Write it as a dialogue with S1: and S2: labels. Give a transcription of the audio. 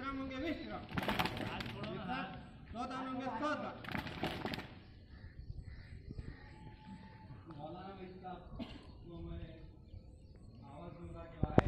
S1: विश्राम होंगे विश्राम, स्तोत्र होंगे स्तोत्र। मौलाना भाई साहब को मैं आवाज दूंगा कि